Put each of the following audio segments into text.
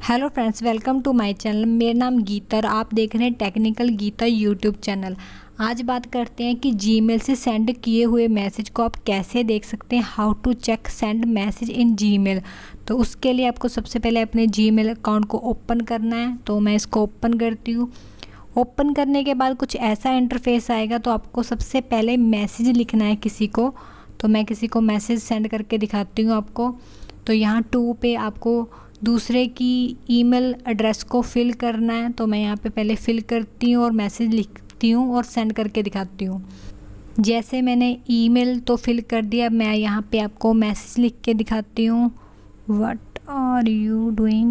Hello friends, welcome to my channel. मेरा नाम गीता और आप देख रहे हैं टेक्निकल गीता यूट्यूब चैनल। आज बात करते हैं कि जीमेल से सेंड किए हुए मैसेज को आप कैसे देख सकते हैं। How to check send message in Gmail. तो उसके लिए आपको सबसे पहले अपने जीमेल अकाउंट को ओपन करना है। तो मैं इसको ओपन करती हूँ। ओपन करने के बाद कुछ ऐसा इंटरफेस आएगा। तो आपको सबसे पहले मैसेज लिखना है किसी को। तो मैं किसी को मैसेज सेंड करके दिखाती हूँ आपको। तो यहाँ 2 पे आपको दूसरे की ईमेल एड्रेस को फिल करना है। तो मैं यहाँ पे पहले फिल करती हूँ और मैसेज लिखती हूँ और सेंड करके दिखाती हूँ। जैसे मैंने ईमेल तो फिल कर दिया, मैं यहाँ पे आपको मैसेज लिख के दिखाती हूँ। What are you doing,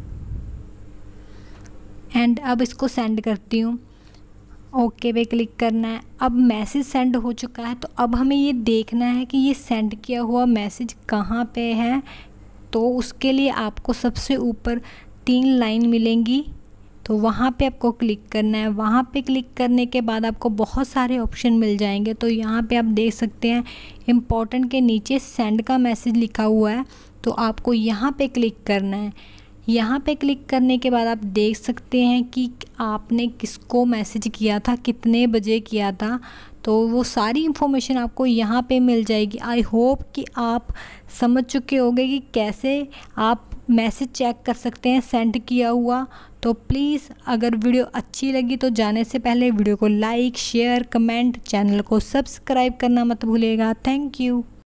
and अब इसको सेंड करती हूँ। ओके पे क्लिक करना है। अब मैसेज सेंड हो चुका है। तो अब हमें ये देखना है कि ये सेंड किया हुआ मैसेज कहाँ पे है। तो उसके लिए आपको सबसे ऊपर 3 लाइन मिलेंगी। तो वहाँ पे आपको क्लिक करना है। वहाँ पे क्लिक करने के बाद आपको बहुत सारे ऑप्शन मिल जाएंगे। तो यहाँ पे आप देख सकते हैं इम्पोर्टेंट के नीचे सेंड का मैसेज लिखा हुआ है। तो आपको यहाँ पे क्लिक करना है। यहाँ पे क्लिक करने के बाद आप देख सकते हैं कि आपने किसको मैसेज किया था, कितने बजे किया था। तो वो सारी इन्फॉर्मेशन आपको यहाँ पे मिल जाएगी। आई होप कि आप समझ चुके होंगे कि कैसे आप मैसेज चेक कर सकते हैं सेंड किया हुआ। तो प्लीज़ अगर वीडियो अच्छी लगी तो जाने से पहले वीडियो को लाइक, शेयर, कमेंट, चैनल को सब्सक्राइब करना मत भूलिएगा। Thank you.